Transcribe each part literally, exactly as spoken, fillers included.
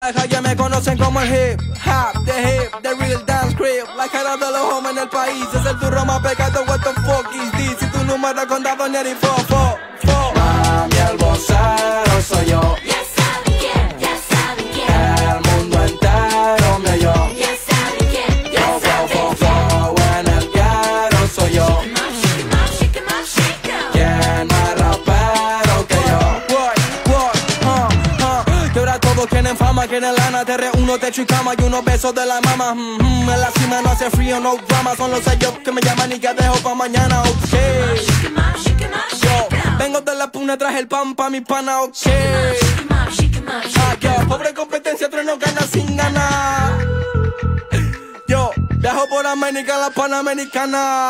La calle me conocen como el hip hop, the hip, the real dance crib. La cara de los hombres en el país es el turro más pegado. What the fuck is this? Si tu número de condado ni fo, fo, fo. Mami, el vocero soy yo. Ya saben quién, ya saben quién. El mundo entero me oyó. Ya saben quién, ya Fo, fo, saben fo, quién. fo, en el guero soy yo. Shake 'em up, shake 'em up, shake 'em up. ¿Quién más rapero que yo? What, what, uh, uh. Que ahora todos quieren fama, quieren lana. Te reúno, techo y cama y unos besos de la mama. mm -hmm. En la cima no hace frío, no drama. Son los sellos que me llaman y que dejo pa' mañana, ok. Shake 'em up, shake 'em up, Yo, shake 'em up. vengo de la puna, traje el pan pa' mi pana, ok. Shake 'em up, shake 'em up, Ah, shake 'em yo, up. pobre competencia, tres no gana sin ganar. Yo, viajo por América, la Panamericana.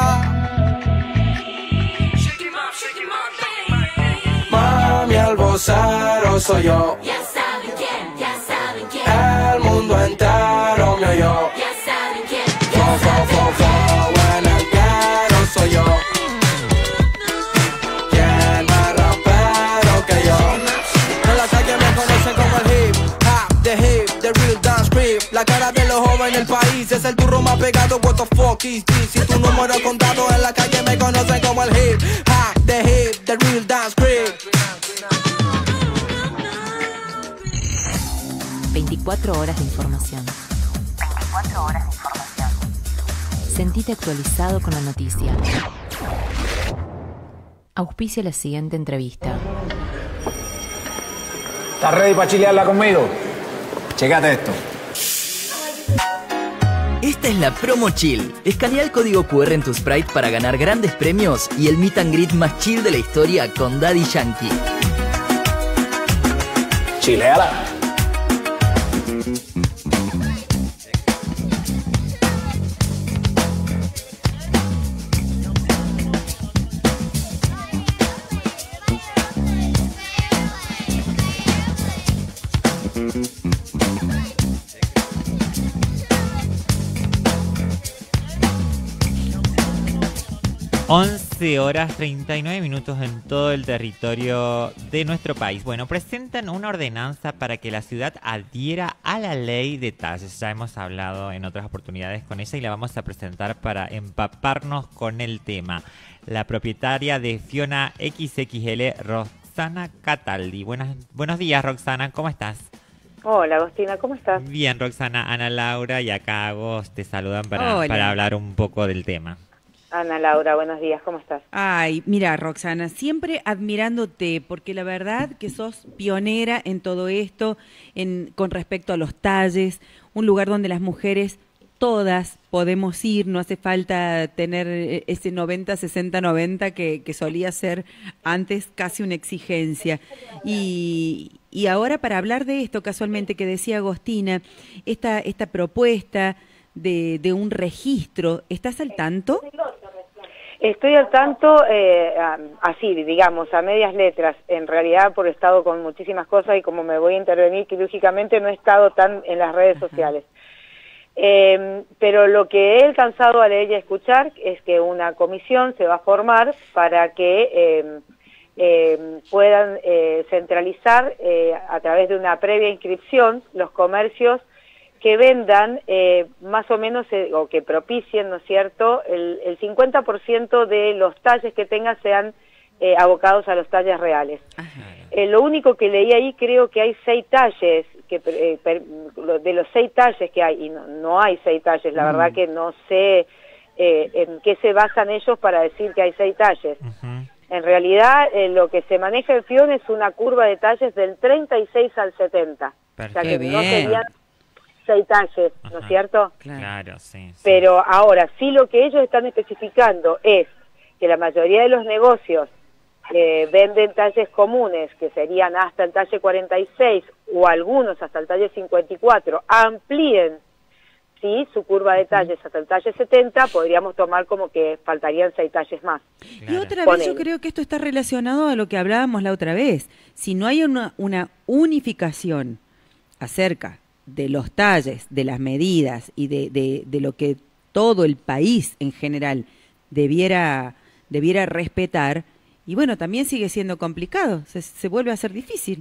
Shake 'em up, shake 'em up, baby. Mami, el vocero soy yo. Ya saben quién, ya saben quién. El mundo entero me oyó. Ya saben quién, Fo, ya fo, saben fo, fo, en el guero soy yo. ¿Quién más rapero que yo? En la calle me conocen como el hip hop, the hip, the real dance crib. La cara de los jóvenes en el país es el turro más pegado. What the fuck is this? Si tu número es contado en la calle me conocen como el hip hop, the hip, the real dance crib. veinticuatro horas de información. veinticuatro horas de información. Sentite actualizado con la noticia. Auspicia la siguiente entrevista. ¿Estás ready para chilearla conmigo? Chécate esto. Esta es la Promo Chill. Escanea el código cu erre en tu Sprite para ganar grandes premios y el meet and greet más chill de la historia con Daddy Yankee. Chileala. once horas treinta y nueve minutos en todo el territorio de nuestro país. Bueno, presentan una ordenanza para que la ciudad adhiera a la ley de talles. Ya hemos hablado en otras oportunidades con ella y la vamos a presentar para empaparnos con el tema. La propietaria de Fiona equis equis ele, Roxana Cataldi. Buenas, buenos días, Roxana, ¿cómo estás? Hola, Agostina, ¿cómo estás? Bien, Roxana, Ana Laura y acá vos te saludan para, Hola. para hablar un poco del tema. Ana Laura, buenos días, ¿cómo estás? Ay, mira, Roxana, siempre admirándote, porque la verdad que sos pionera en todo esto, en, con respecto a los talles, un lugar donde las mujeres todas podemos ir, no hace falta tener ese noventa, sesenta, noventa que, que solía ser antes casi una exigencia. Y, y ahora para hablar de esto, casualmente, que decía Agostina, esta, esta propuesta de, de un registro, ¿estás al tanto? Estoy al tanto, eh, así, digamos, a medias letras. En realidad, por he estado con muchísimas cosas y como me voy a intervenir quirúrgicamente, no he estado tan en las redes sociales. Eh, pero lo que he alcanzado a leer y a escuchar es que una comisión se va a formar para que eh, eh, puedan eh, centralizar eh, a través de una previa inscripción los comercios que vendan eh, más o menos, eh, o que propicien, ¿no es cierto?, el, el cincuenta por ciento de los talles que tengan sean eh, abocados a los talles reales. Eh, lo único que leí ahí, creo que hay seis talles, que eh, per, de los seis talles que hay, y no, no hay seis talles, la mm. verdad que no sé eh, en qué se basan ellos para decir que hay seis talles. Uh-huh. En realidad, eh, lo que se maneja en Fiona es una curva de talles del treinta y seis al setenta. Perfecto. O sea que Qué no bien. serían seis talles, ¿no Ajá. es cierto? Claro, sí, sí. Pero ahora, sí lo que ellos están especificando es que la mayoría de los negocios eh, venden talles comunes, que serían hasta el talle cuarenta y seis, o algunos hasta el talle cincuenta y cuatro, amplíen ¿sí? su curva de talles hasta el talle setenta, podríamos tomar como que faltarían seis talles más. Claro. Y otra vez Ponele. yo creo que esto está relacionado a lo que hablábamos la otra vez. Si no hay una, una unificación acerca de los talles, de las medidas y de, de, de lo que todo el país en general debiera, debiera respetar, y bueno, también sigue siendo complicado, se, se vuelve a hacer difícil.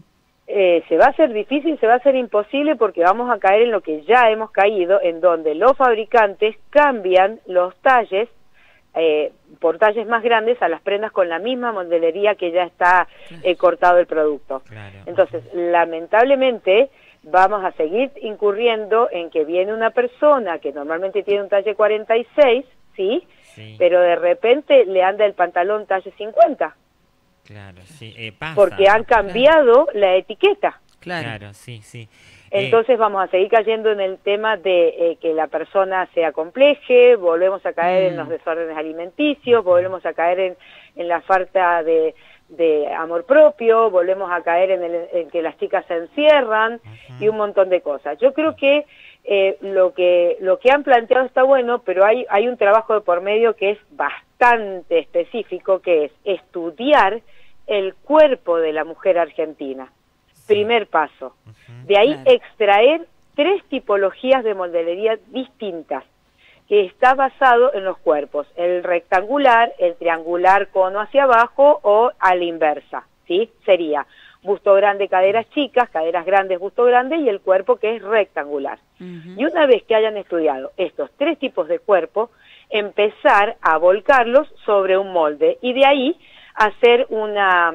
Eh, se va a hacer difícil, se va a hacer imposible porque vamos a caer en lo que ya hemos caído, en donde los fabricantes cambian los talles eh, por talles más grandes a las prendas con la misma modelería que ya está eh, cortado el producto. Claro. Entonces, lamentablemente, vamos a seguir incurriendo en que viene una persona que normalmente tiene un talle cuarenta y seis, ¿sí? Sí. Pero de repente le anda el pantalón talle cincuenta. Claro, sí, eh, pasa. Porque han cambiado la etiqueta. Claro. Claro, sí, sí. Entonces vamos a seguir cayendo en el tema de eh, que la persona sea compleje, volvemos a caer Mm. en los desórdenes alimenticios, volvemos a caer en, en la falta de, de amor propio, volvemos a caer en, el, en que las chicas se encierran y un montón de cosas. Yo creo que eh, lo que lo que han planteado está bueno, pero hay, hay un trabajo de por medio que es bastante específico, que es estudiar el cuerpo de la mujer argentina. Primer paso. De ahí Claro. extraer tres tipologías de modelería distintas, que está basado en los cuerpos, el rectangular, el triangular cono hacia abajo o a la inversa, ¿sí? Sería busto grande, caderas chicas, caderas grandes, busto grande y el cuerpo que es rectangular. Ujú. Y una vez que hayan estudiado estos tres tipos de cuerpo, empezar a volcarlos sobre un molde y de ahí hacer una...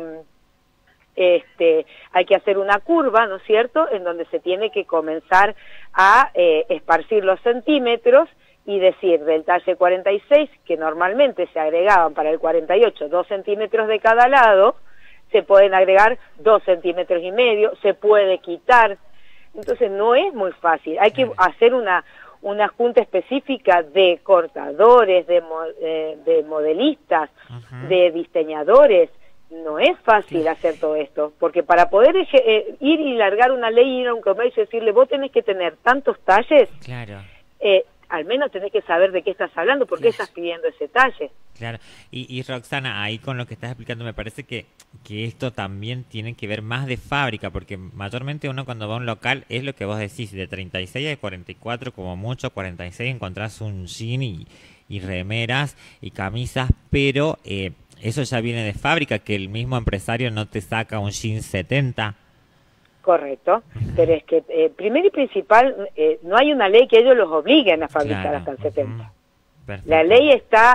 Este, hay que hacer una curva, ¿no es cierto?, en donde se tiene que comenzar a eh, esparcir los centímetros y decir del talle cuarenta y seis, que normalmente se agregaban para el cuarenta y ocho dos centímetros de cada lado, se pueden agregar dos centímetros y medio, se puede quitar. Entonces no es muy fácil, hay que hacer una, una junta específica de cortadores, de, mo eh, de modelistas, Ujú. de diseñadores. No es fácil hacer todo esto, porque para poder eh, ir y largar una ley, ir a un comercio y decirle, vos tenés que tener tantos talles, Claro, eh, al menos tenés que saber de qué estás hablando, por qué estás pidiendo ese talle. claro. Y, y Roxana, ahí con lo que estás explicando, me parece que, que esto también tiene que ver más de fábrica, porque mayormente uno cuando va a un local es lo que vos decís, de treinta y seis a cuarenta y cuatro, como mucho, cuarenta y seis encontrás un jean y, y remeras y camisas, pero... Eh, eso ya viene de fábrica, que el mismo empresario no te saca un jean setenta. Correcto, pero es que eh, primero y principal, eh, no hay una ley que ellos los obliguen a fabricar Claro, hasta el setenta. ujú. Perfecto. La ley está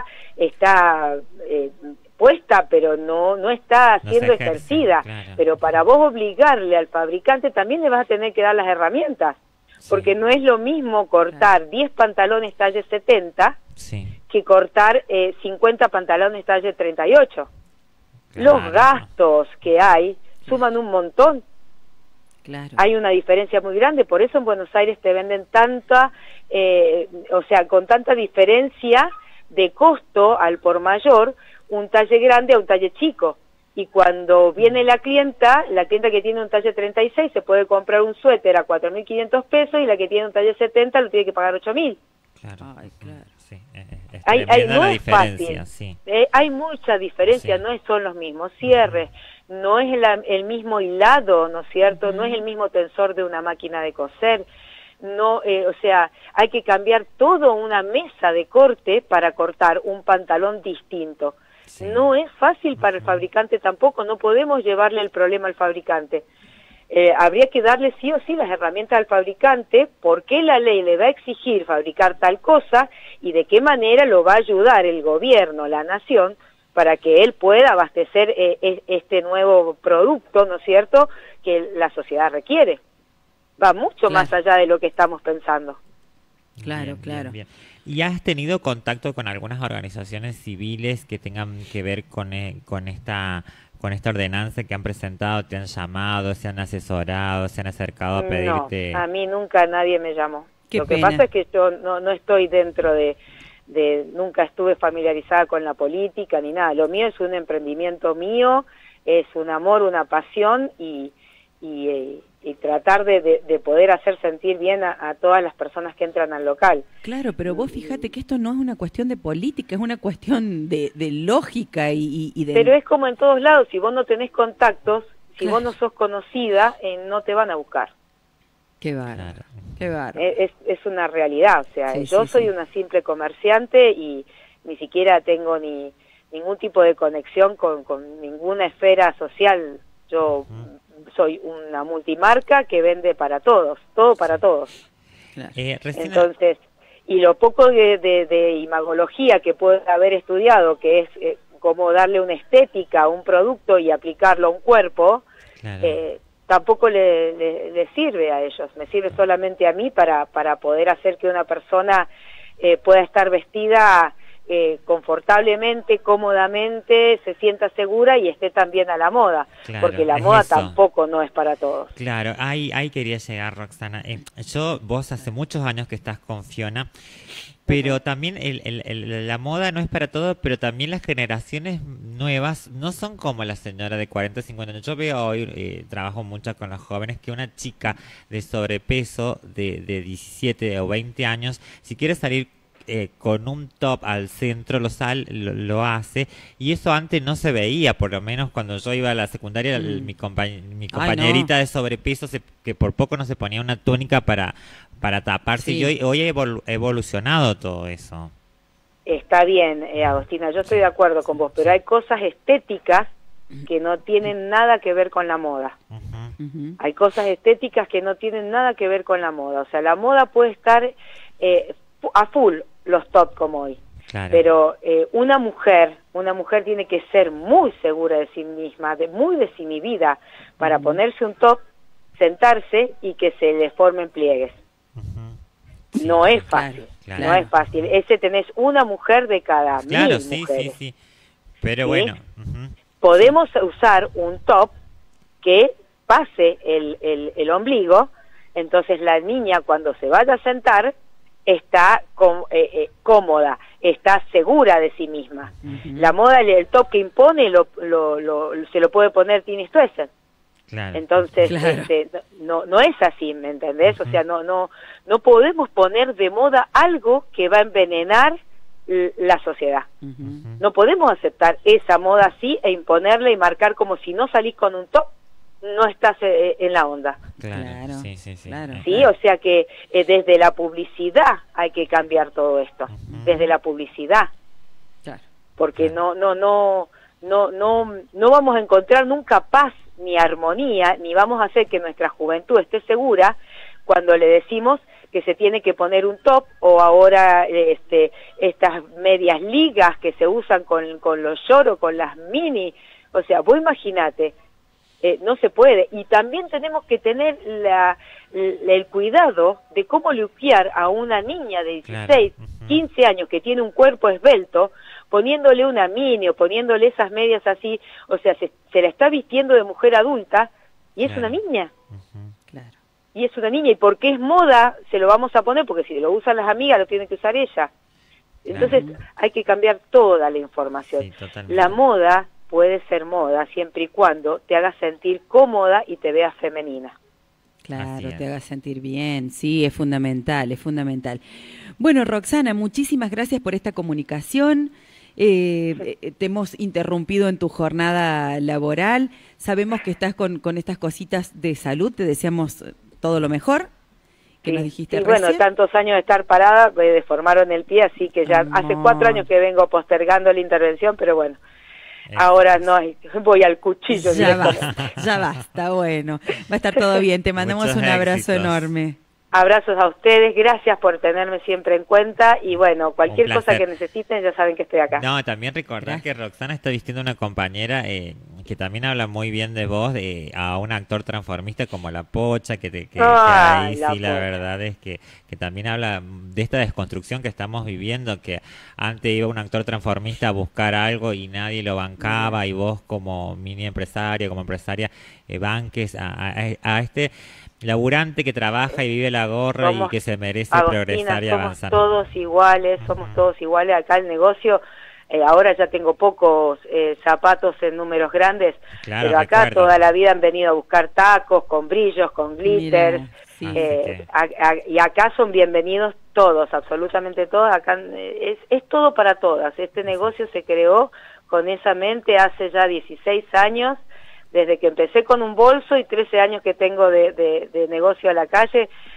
está eh, puesta, pero no no está No siendo se ejerce, ejercida. claro. Pero para vos obligarle al fabricante también le vas a tener que dar las herramientas, Sí. porque no es lo mismo cortar diez pantalones talle setenta Sí. que cortar eh, cincuenta pantalones talle treinta y ocho. Los Claro. gastos que hay suman un montón. Claro. Hay una diferencia muy grande, por eso en Buenos Aires te venden tanta, eh, o sea, con tanta diferencia de costo al por mayor, un talle grande a un talle chico. Y cuando viene la clienta, la clienta que tiene un talle treinta y seis se puede comprar un suéter a cuatro mil quinientos pesos y la que tiene un talle setenta lo tiene que pagar ocho mil. Claro. Ay, claro. Sí, eh, eh, es Hay, hay, tremenda no la es diferencia, fácil, sí. Eh, hay mucha diferencia, Sí. no es- son los mismos cierres, no es la- el mismo hilado, ¿no es cierto? No es el mismo tensor de una máquina de coser, no, eh, o sea, hay que cambiar toda una mesa de corte para cortar un pantalón distinto. Sí. No es fácil para el fabricante tampoco, no podemos llevarle el problema al fabricante. Eh, habría que darle sí o sí las herramientas al fabricante, por qué la ley le va a exigir fabricar tal cosa y de qué manera lo va a ayudar el gobierno, la nación, para que él pueda abastecer eh, e- este nuevo producto, ¿no es cierto?, que la sociedad requiere. Va mucho Claro. más allá de lo que estamos pensando. Claro, Bien, claro. bien, bien. ¿Y has tenido contacto con algunas organizaciones civiles que tengan que ver con, eh, con esta con esta ordenanza que han presentado? ¿Te han llamado, se han asesorado, se han acercado a pedirte? No, a mí nunca nadie me llamó. Qué Lo que pena. pasa es que yo no, no estoy dentro de, de, nunca estuve familiarizada con la política ni nada. Lo mío es un emprendimiento mío, es un amor, una pasión y, y, eh, y tratar de, de, de poder hacer sentir bien a, a todas las personas que entran al local. Claro, pero vos fíjate que esto no es una cuestión de política, es una cuestión de, de lógica y, y- y de... Pero es como en todos lados, si vos no tenés contactos, si Claro. vos no sos conocida, eh, no te van a buscar. Qué bárbaro, Claro. qué bárbaro. Eh, Es, es una realidad, o sea, Sí, yo sí, soy sí. una simple comerciante y ni siquiera tengo ni ningún tipo de conexión con, con ninguna esfera social. Yo soy una multimarca que vende para todos, todo para todos. Claro. Eh, recién- Entonces, y lo poco de, de, de imagología que puedo haber estudiado, que es eh, cómo darle una estética a un producto y aplicarlo a un cuerpo, Claro. eh, tampoco le, le, le sirve a ellos, me sirve solamente a mí para, para poder hacer que una persona eh, pueda estar vestida eh, confortablemente, cómodamente, se sienta segura y esté también a la moda, Claro, porque la es moda eso. tampoco no es para todos. Claro, ahí, ahí quería llegar, Roxana. Eh, yo, vos hace muchos años que estás con Fiona, pero también el, el- el- la moda no es para todo, pero también las generaciones nuevas no son como la señora de cuarenta, cincuenta años. Yo veo hoy, eh, trabajo mucho con los jóvenes, que una chica de sobrepeso de, de diecisiete o veinte años, si quiere salir eh, con un top al centro, lo, sal, lo, lo hace, y eso antes no se veía, por lo menos cuando yo iba a la secundaria, el- mi, compañ- mi compañerita de sobrepeso, se- que por poco no se ponía una túnica para, para taparse, Sí. y hoy, hoy ha evolu- evolucionado todo eso. Está bien, eh, Agostina, yo estoy de acuerdo con vos, pero hay cosas estéticas que no tienen nada que ver con la moda. Ujú. Ujú. Hay cosas estéticas que no tienen nada que ver con la moda. O sea, la moda puede estar eh, fu- a full los top como hoy. Claro. Pero eh, una mujer, una mujer tiene que ser muy segura de sí misma, de, muy desinhibida para ponerse un top, sentarse y que se le formen pliegues. Ujú. Sí, No es claro, fácil, claro. no es fácil. Ese tenés una mujer de cada Claro, mil sí, mujeres. sí, sí. Pero ¿Sí? bueno. Ujú. Podemos usar un top que pase el, el, el ombligo, entonces la niña cuando se vaya a sentar está com- eh, eh, cómoda, está segura de sí misma. Ujú. La moda, el, el top que impone, lo, lo, lo, se lo puede poner Tini Stoessel. Claro. Entonces, Claro. este, no, no es así, ¿me entendés? O Ujú. sea, no, no, no podemos poner de moda algo que va a envenenar l- la sociedad. Ujú. No podemos aceptar esa moda así e imponerla y marcar como si no salís con un top, no estás eh, en la onda. Claro, Claro, sí, sí, sí. claro. Eh, ¿Sí? O sea que eh, desde la publicidad hay que cambiar todo esto, Ujú. desde la publicidad, Claro. porque no, no, no, no, no, no vamos a encontrar nunca paz ni armonía, ni vamos a hacer que nuestra juventud esté segura cuando le decimos que se tiene que poner un top, o ahora eh, este, estas medias ligas que se usan con, con los shorts o con las mini. O sea, vos imaginate, eh, no se puede. Y también tenemos que tener la, la- el cuidado de cómo luquear a una niña de dieciséis, Claro. Ujú. quince años que tiene un cuerpo esbelto, poniéndole una mini o poniéndole esas medias así. O sea, se, se la está vistiendo de mujer adulta y es Claro. una niña. Ujú. Claro. Y es una niña, y porque es moda, se lo vamos a poner, porque si lo usan las amigas, lo tiene que usar ella. Entonces hay que cambiar toda la información. Sí, totalmente. La moda puede ser moda siempre y cuando te haga sentir cómoda y te veas femenina. Así Claro, es. te haga sentir bien, sí, es fundamental, es fundamental. Bueno, Roxana, muchísimas gracias por esta comunicación. Eh, eh, te hemos interrumpido en tu jornada laboral. Sabemos que estás con, con estas cositas de salud, te deseamos eh, todo lo mejor, que Sí, nos dijiste sí, bueno, recién. tantos años de estar parada, me deformaron el pie, así que ya Amor. hace cuatro años que vengo postergando la intervención, pero bueno, Eh, ahora no hay, voy al cuchillo. Ya directamente. basta, ya basta, bueno, va a estar todo bien, te mandamos Muchos un abrazo éxitos. enorme. Abrazos a ustedes, gracias por tenerme siempre en cuenta y bueno, cualquier Un cosa placer. que necesiten ya saben que estoy acá. No, también recordar que Roxana está vistiendo una compañera eh, que también habla muy bien de vos, de, a un actor transformista como La Pocha, que, te, que, que Ay, ahí La sí la Pocha. verdad es que, que también habla de esta desconstrucción que estamos viviendo, que antes iba un actor transformista a buscar algo y nadie lo bancaba, y vos como mini empresario, como empresaria, eh, banques a, a, a este laburante que trabaja y vive la gorra Somos- y que se merece Agostina, progresar y somos avanzar. todos iguales, somos todos iguales. Acá el negocio, eh, ahora ya tengo pocos eh, zapatos en números grandes, Claro, pero acá recuerdo. toda la vida han venido a buscar tacos con brillos, con glitters. Mira, sí. eh, Así a- a- y acá son bienvenidos todos, absolutamente todos. Acá eh, es, es todo para todas. Este negocio se creó con esa mente hace ya dieciséis años, desde que empecé con un bolso y trece años que tengo de, de, de negocio a la calle.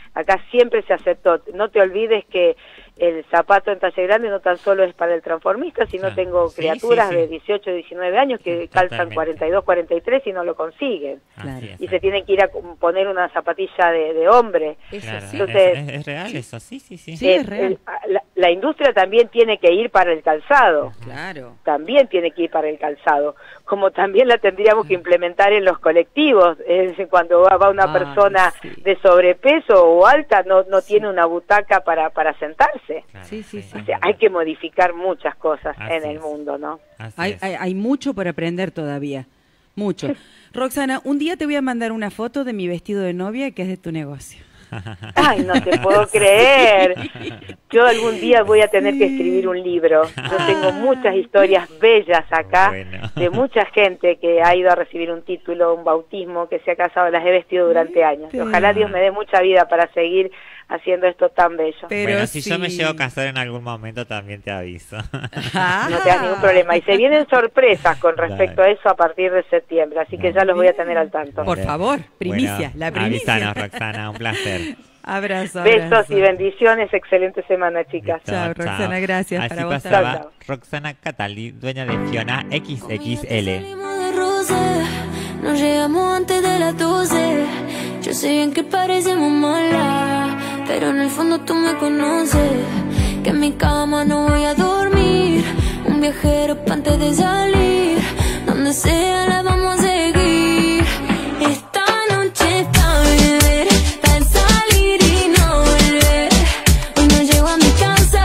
acá siempre se aceptó. No te olvides que el zapato en talle grande no tan solo es para el transformista, sino Claro. tengo Sí, criaturas sí, sí. de dieciocho, diecinueve años que Sí, calzan totalmente. cuarenta y dos, cuarenta y tres y no lo consiguen. Así es, Y se tienen que ir a com- poner una zapatilla de, de hombre. Eso Claro, sí. Entonces, es, es real eso, sí, sí, sí. Sí, Eh, es real. el- la, la industria también tiene que ir para el calzado. Claro. También tiene que ir para el calzado, como también la tendríamos que implementar en los colectivos, es decir, cuando va, va una Ay, persona sí. de sobrepeso o alta, no, no tiene una butaca para, para sentarse. Claro, Sí, sí, sí. O sea, hay que modificar muchas cosas Así en el es. mundo, ¿no? Así Hay, es. hay, hay mucho por aprender todavía. Mucho. Roxana, un día te voy a mandar una foto de mi vestido de novia que es de tu negocio. Ay, no te puedo creer. Yo algún día voy a tener que escribir un libro. Yo tengo muchas historias bellas acá Bueno. de mucha gente que ha ido a recibir un título, un bautismo, que se ha casado, las he vestido durante años. ¿Viste? Ojalá Dios me dé mucha vida para seguir haciendo esto tan bello. Pero Bueno, si yo me sí. llego a casar en algún momento también te aviso. Ah. No te das ningún problema. Y se vienen sorpresas con respecto a eso a partir de septiembre, así que ya los voy a tener al tanto. Por favor, primicia, Bueno, la primicia. Avísanos, Roxana, un placer. Abrazo, Besos abrazo. y bendiciones. Excelente semana, chicas. Chao, Roxana, gracias. Así Para vos pasaba también. Roxana Catali, dueña de Fiona equis equis ele. Salimos de roce, nos llegamos antes de las doce. Yo sé bien que parecemos malas, pero en el fondo tú me conoces. Que en mi cama no voy a dormir, un viajero pa' antes de salir. Donde sea la vamos a seguir. Esta noche pa' beber, pa' salir y no volver. Hoy no llego a mi casa,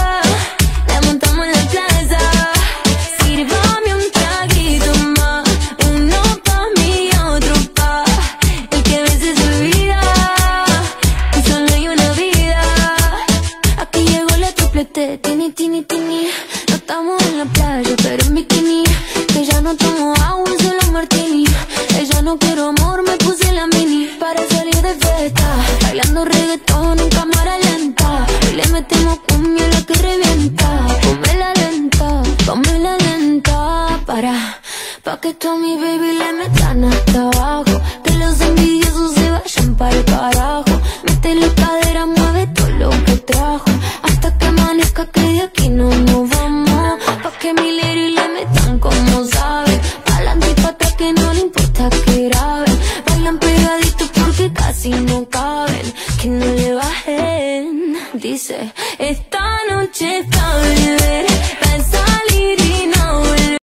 la montamos en la plaza. Sírvame un traguito más, uno pa' mí y otro pa' el que a veces se olvida, y solo hay una vida. Aquí llegó la triplete, tini, tini, tini. No estamos en la playa, pero en bikini. Que ya no tomo agua, solo martini. Ella no quiero amor, me puse la mini para salir de fiesta, bailando reggaetón en cámara lenta. Hoy le metemos cumbia la que revienta. Ponme la lenta, ponme la lenta. Para, pa' que tú a mi baby le metan hasta abajo. Que los envidiosos se vayan para el carajo. Mete la cadera, mueve todo lo que trajo. Hasta que amanezca que de aquí no nos vamos. Pa' que mi